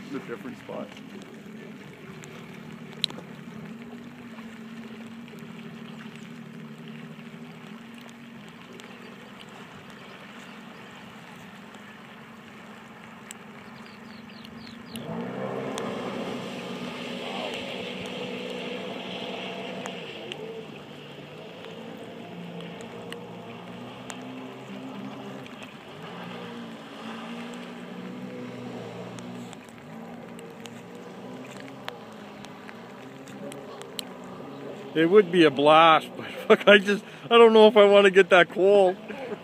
The different spots. It would be a blast, but fuck, I don't know if I want to get that cold.